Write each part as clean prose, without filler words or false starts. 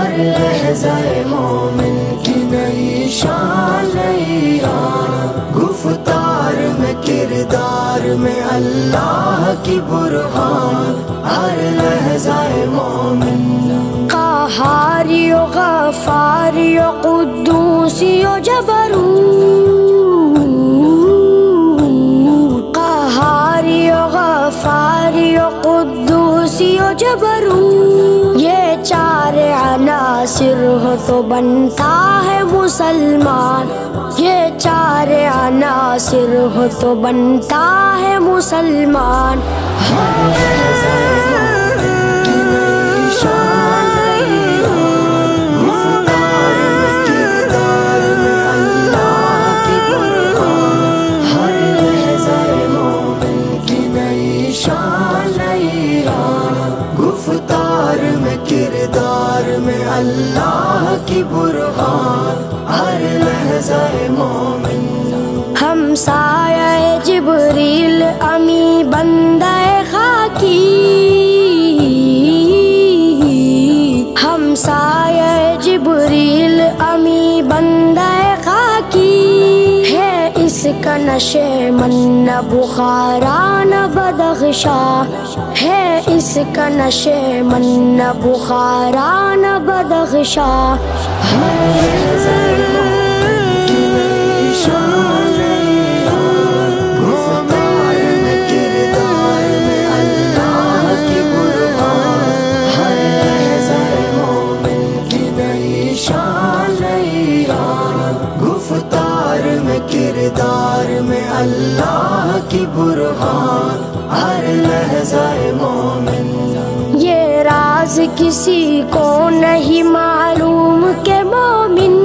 ہر لحظہ مومن کی نئی شان نئی آن، گفتار میں کردار میں اللہ کی برہان، ہر لحظہ مومن قہاری و غفاری و قدوسی و جبروت، قہاری و غفاری و قدوسی و جبروت، یہ چار عناصر ہو تو بنتا ہے مسلمان، یہ چار عناصر ہو تو بنتا ہے مسلمان، ہر لحظہ کردار میں اللہ کی برہان، ہر لحظہ مومن ہمسایہ جبریل امی بندہ خاکی، ہمسایہ جبریل امی بندہ خاکی، ہے اس کا نشے من نہ بخارا نہ بدخشاں، ہے اس کا نشے من نہ بخارا نہ بدخشاں، کردار میں اللہ کی برہان، ہر لحظہ مومن یہ راز کسی کو نہیں معلوم کہ مومن،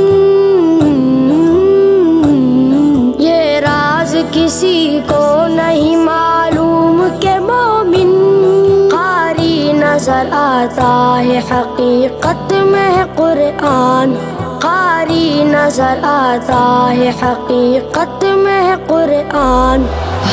یہ راز کسی کو نہیں معلوم کہ مومن، قاری نظر آتا ہے حقیقت میں قرآن، قاری نظر آتا ہے حقیقت میں قرآن،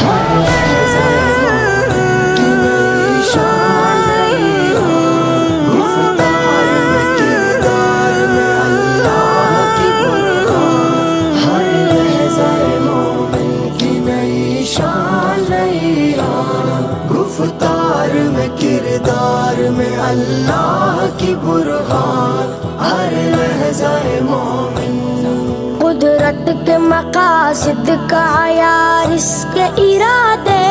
گفتار میں کردار میں اللہ کی برہان، ہر لحظہ مومن قدرت کے مقاصد کا عیار اس کے ارادے،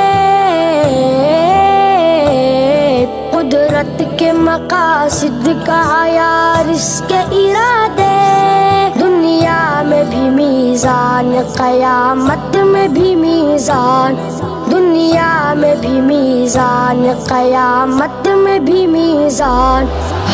قدرت کے مقاصد کا عیار اس کے ارادے، دنیا میں بھی میزان قیامت میں بھی میزان، دنیا میں بھی میزان قیامت میں بھی میزان،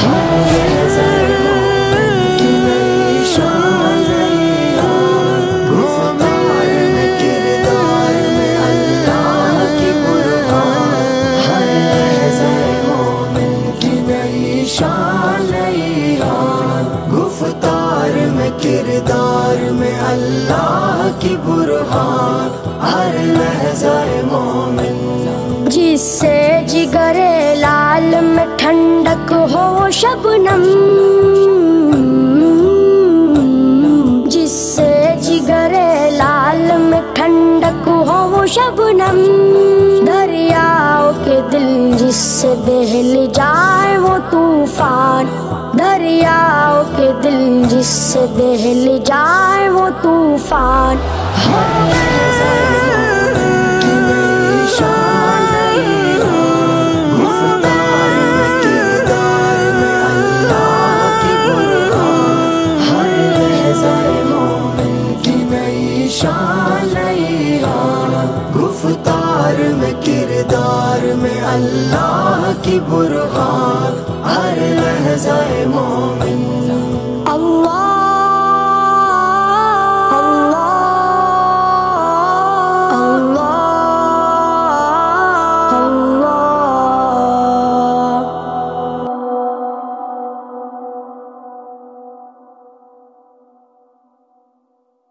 کردار میں اللہ کی برہان، ہر لحظہ مومن جس سے جگر لال میں ٹھنڈک ہو شبنم، جس سے جگر لال میں ٹھنڈک ہو شبنم، دریاؤں کے دل جس سے دہل جائے وہ طوفان، دریاؤں کے دل جس سے دہل جائے وہ طوفان، گفتار میں کردار میں اللہ کی برہان، ہر لحظہ مومن